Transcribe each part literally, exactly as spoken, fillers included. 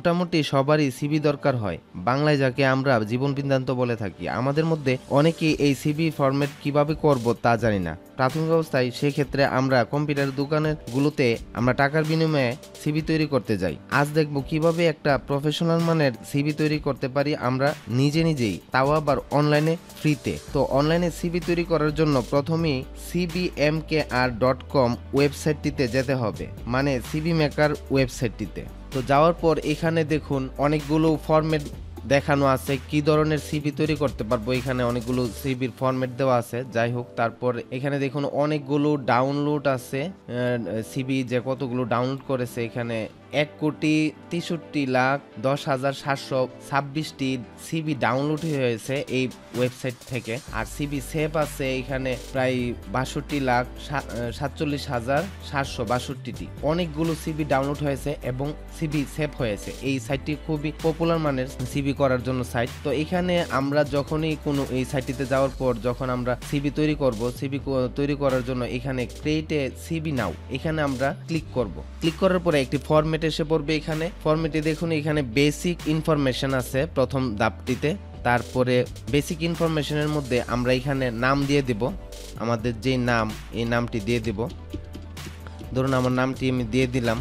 মোটামুটি সবারই সিভি দরকার হয়, বাংলায় যাকে আমরা জীবন বৃত্তান্ত বলে থাকি। আমাদের মধ্যে অনেকেই এই সিভি ফরম্যাট কিভাবে করব তা জানি না। প্রাথমিক অবস্থায় সেক্ষেত্রে আমরা কম্পিউটার দোকানের গুলোতে আমরা টাকার বিনিময়ে সিভি তৈরি করতে যাই। আজ দেখব কিভাবে একটা প্রফেশনাল মানের সিভি তৈরি করতে পারি আমরা নিজে নিজেই, তাও আবার অনলাইনে ফ্রিতে। তো অনলাইনে সিভি তৈরি করার জন্য প্রথমেই সিবিএমকেআর ডট কম ওয়েবসাইটটিতে যেতে হবে, মানে সিভি মেকার ওয়েবসাইটটিতে। তো যাওয়ার পর এখানে দেখুন অনেকগুলো ফরম্যাট দেখানো আছে, কি ধরনের সিভি তৈরি করতে পারবো। এখানে অনেকগুলো সিভির ফরম্যাট দেওয়া আছে। যাই হোক, তারপর এখানে দেখুন অনেকগুলো ডাউনলোড আছে, সিভি যে কতগুলো ডাউনলোড করেছে। এখানে এক কোটি তেষট্টি লাখ দশ হাজার সাতশো ছাব্বিশটি সিভি ডাউনলোড হয়েছে এই ওয়েবসাইট থেকে। আর সিভি সেভ আছে এখানে প্রায় বাষট্টি লাখ সাতচল্লিশ হাজার সাতশো বাষট্টিটি। অনেকগুলো সিভি ডাউনলোড হয়েছে এবং সিভি সেভ হয়েছে। এই সাইটটি খুবই পপুলার মানের সিভি করার জন্য সাইট। তো এখানে আমরা যখনই কোনো এই সাইটটিতে যাওয়ার পর যখন আমরা সিভি তৈরি করব, সিভি তৈরি করার জন্য এখানে ক্রিয়েট এ সিভি নাও এখানে আমরা ক্লিক করব। ক্লিক করার পরে একটি ফরম্যাট এসে পড়বে। এখানে ফরম্যাটে দেখুন এখানে বেসিক ইনফরমেশন আছে প্রথম ধাপটিতে। তারপরে বেসিক ইনফরমেশনের মধ্যে আমরা এখানে নাম দিয়ে দেব, আমাদের যে নাম এই নামটি দিয়ে দেব। ধরুন আমার নামটি আমি দিয়ে দিলাম।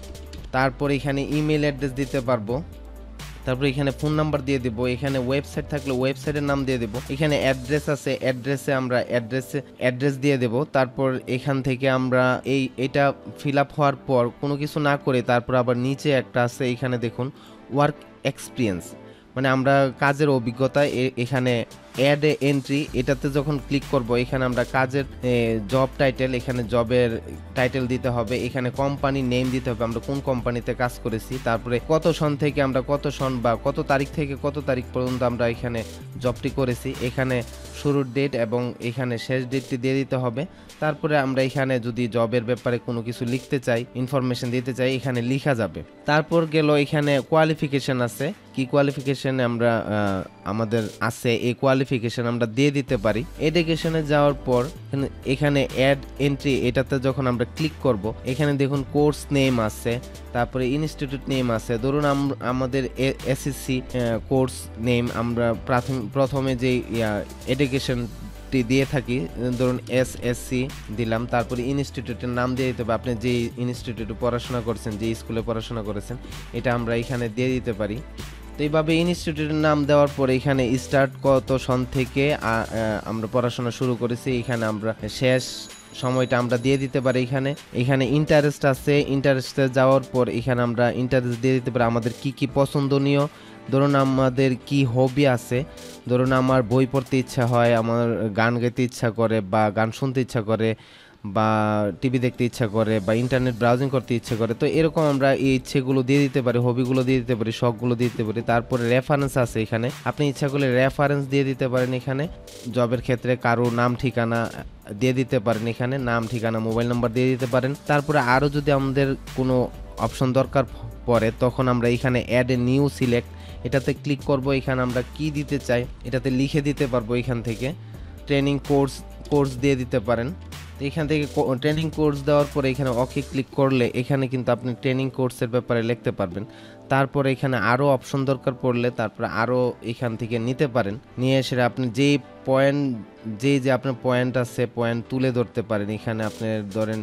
তারপর এখানে ইমেল অ্যাড্রেস দিতে পারবো। তারপর এখানে ফোন নাম্বার দিয়ে দেব। এখানে ওয়েবসাইট থাকলে ওয়েবসাইটের নাম দিয়ে দেব। এখানে অ্যাড্রেস আছে, অ্যাড্রেসে আমরা অ্যাড্রেসে অ্যাড্রেস দিয়ে দেব। তারপর এখান থেকে আমরা এই এটা ফিল আপ হওয়ার পর কোনো কিছু না করে তারপর আবার নিচে একটা আছে, এখানে দেখুন ওয়ার্ক এক্সপিরিয়েন্স, মানে আমরা কাজের অভিজ্ঞতা। এখানে অ্যাড এন্ট্রি এটাতে যখন ক্লিক করব এখানে আমরা কাজের জব টাইটেল, এখানে জবের টাইটেল দিতে হবে। এখানে কোম্পানি নেম দিতে হবে, আমরা কোন কোম্পানিতে কাজ করেছি। তারপরে কত সন থেকে আমরা কত সন বা কত তারিখ থেকে কত তারিখ পর্যন্ত আমরা এখানে জবটি করেছি। এখানে শুরুর ডেট এবং এখানে শেষ ডেটটি দিয়ে দিতে হবে। তারপরে আমরা এখানে যদি জবের ব্যাপারে কোনো কিছু লিখতে চাই, ইনফরমেশন দিতে চাই, এখানে লেখা যাবে। তারপর গেল এখানে কোয়ালিফিকেশন আছে, কি কোয়ালিফিকেশন আমরা আমাদের আছে এই কোয়ালিফিকেশন আমরা দিয়ে দিতে পারি। এডুকেশনে যাওয়ার পর এখানে অ্যাড এন্ট্রি এটাতে যখন আমরা ক্লিক করব এখানে দেখুন কোর্স নেম আছে, তারপরে ইনস্টিটিউট নেম আছে। ধরুন আমাদের এসএসসি কোর্স নেম আমরা প্রথমে যে এডুকেশন দিয়ে থাকি, ধরুন এসএসসি দিলাম। তারপরে ইনস্টিটিউটের নাম দিয়ে দিতে হবে, আপনি যে ইনস্টিটিউটে পড়াশোনা করেছেন, যে স্কুলে পড়াশোনা করেছেন, এটা আমরা এখানে দিয়ে দিতে পারি। তো এইভাবে ইনস্টিটিউটের নাম দেওয়ার পরে এখানে স্টার্ট কত সন থেকে আমরা পড়াশোনা শুরু করেছি, এখানে আমরা শেষ সময়টা আমরা দিয়ে দিতে পারি। এখানে এখানে ইন্টারেস্ট আছে, ইন্টারেস্টে যাওয়ার পর এখানে আমরা ইন্টারেস্ট দিয়ে দিতে পারি আমাদের কি কি পছন্দনীয়। ধরুন আমাদের কি হবি আছে, ধরুন আমার বই পড়তে ইচ্ছা হয়, আমার গান গাইতে ইচ্ছা করে বা গান শুনতে ইচ্ছা করে বা টিভি দেখতে ইচ্ছা করে বা ইন্টারনেট ব্রাউজিং করতে ইচ্ছা করে। তো এরকম আমরা এই ইচ্ছেগুলো দিয়ে দিতে পারি, হবিগুলো দিয়ে দিতে পারি, শখগুলো দিয়ে দিতে পারি। তারপরে রেফারেন্স আছে, এখানে আপনি ইচ্ছা করলে রেফারেন্স দিয়ে দিতে পারেন। এখানে জবের ক্ষেত্রে কারো নাম ঠিকানা দিয়ে দিতে পারেন, এখানে নাম ঠিকানা মোবাইল নাম্বার দিয়ে দিতে পারেন। তারপরে আরও যদি আমাদের কোনো অপশন দরকার পড়ে তখন আমরা এখানে অ্যাড এ নিউ সিলেক্ট এটাতে ক্লিক করব। এখানে আমরা কি দিতে চাই এটাতে লিখে দিতে পারবো। এখান থেকে ট্রেনিং কোর্স কোর্স দিয়ে দিতে পারেন। তো এখান থেকে ট্রেনিং কোর্স দেওয়ার পরে এখানে ওকে ক্লিক করলে এখানে কিন্তু আপনি ট্রেনিং কোর্সের ব্যাপারে লিখতে পারবেন। তারপরে এখানে আরও অপশন দরকার পড়লে তারপরে আরও এখান থেকে নিতে পারেন, নিয়ে এসে আপনি যেই পয়েন্ট যে যে আপনার পয়েন্ট আছে পয়েন্ট তুলে ধরতে পারেন। এখানে আপনি ধরেন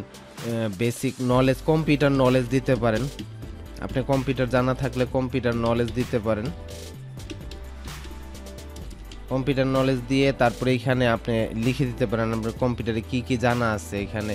বেসিক নলেজ, কম্পিউটার নলেজ দিতে পারেন। আপনি কম্পিউটার জানা থাকলে কম্পিউটার নলেজ দিতে পারেন। কম্পিউটার নলেজ দিয়ে তারপরে এখানে আপনি লিখে দিতে পারেন আপনার কম্পিউটারে কি কি জানা আছে। এখানে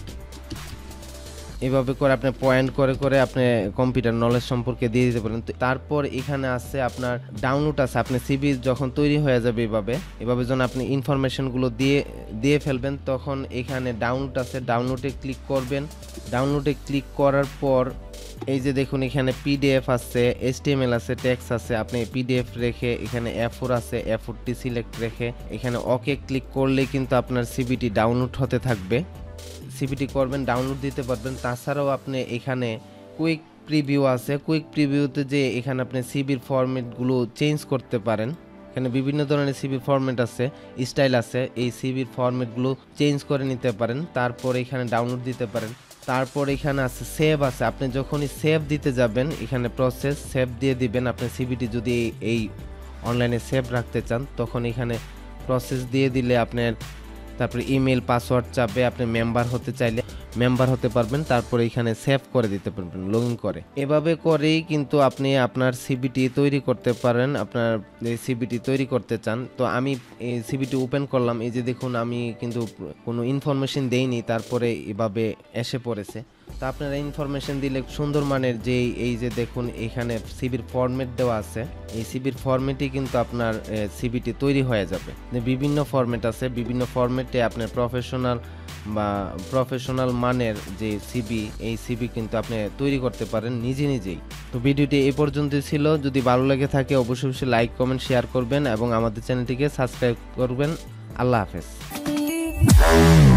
এভাবে করে আপনি পয়েন্ট করে করে আপনি কম্পিউটার নলেজ সম্পর্কে দিয়ে দিতে পারেন। তারপর এখানে আছে আপনার ডাউনলোড আছে, আপনি সিভি যখন তৈরি হয়ে যাবে এভাবে এভাবে যখন আপনি ইনফরমেশনগুলো দিয়ে দিয়ে ফেলবেন তখন এখানে ডাউনলোড আছে, ডাউনলোডে ক্লিক করবেন। ডাউনলোডে ক্লিক করার পর এই যে দেখুন এখানে পিডিএফ আছে, এইচটিএমএল আছে, টেক্সট আছে। আপনি পিডিএফ রেখে এখানে এ ফোর আছে, এ ফোরটি সিলেক্ট রেখে এখানে ওকে ক্লিক করলে কিন্তু আপনার সিভিটি ডাউনলোড হতে থাকবে। সিভিটি করবেন, ডাউনলোড দিতে পারবেন। তাছাড়াও আপনি এখানে কুইক প্রিভিউ আছে, কুইক প্রিভিউতে যে এখানে আপনি সিভির ফরম্যাটগুলো চেঞ্জ করতে পারেন। এখানে বিভিন্ন ধরনের সিভির ফরম্যাট আছে, স্টাইল আছে, এই সিভির ফরম্যাটগুলো চেঞ্জ করে নিতে পারেন। তারপর এখানে ডাউনলোড দিতে পারেন। তারপর এখানে আছে সেভ আছে, আপনি যখনই সেভ দিতে যাবেন এখানে প্রসেস সেভ দিয়ে দিবেন। আপনি সিভিটি যদি এই অনলাইনে সেভ রাখতে চান তখন এখানে প্রসেস দিয়ে দিলে আপনার তারপরে ইমেল পাসওয়ার্ড চাবে, আপনি মেম্বার হতে চাইলে মেম্বার হতে পারবেন, তারপরে এখানে সেভ করে দিতে পারবেন লগ ইন করে। এভাবে করেই কিন্তু আপনি আপনার সিভিটি তৈরি করতে পারেন। আপনার এই সিভিটি তৈরি করতে চান তো আমি এই সিভিটি ওপেন করলাম, এই যে দেখুন আমি কিন্তু কোনো ইনফরমেশন দেইনি, তারপরে এভাবে এসে পড়েছে। তো আপনারা ইনফরমেশন দিলে সুন্দর মানের যে এই যে দেখুন এখানে সিভির ফরম্যাট দেওয়া আছে, এই সিভির ফরম্যাটই কিন্তু আপনার সিভিটি তৈরি হয়ে যাবে। বিভিন্ন ফরম্যাট আছে, বিভিন্ন ফরম্যাটে আপনার প্রফেশনাল বা প্রফেশনাল মানের যে সিভি, এই সিভি কিন্তু আপনি তৈরি করতে পারেন নিজে নিজেই। তো ভিডিওটি এই পর্যন্ত ছিল, যদি ভালো লেগে থাকে অবশ্যই অবশ্যই লাইক কমেন্ট শেয়ার করবেন এবং আমাদের চ্যানেলটিকে সাবস্ক্রাইব করবেন। আল্লাহ হাফেজ।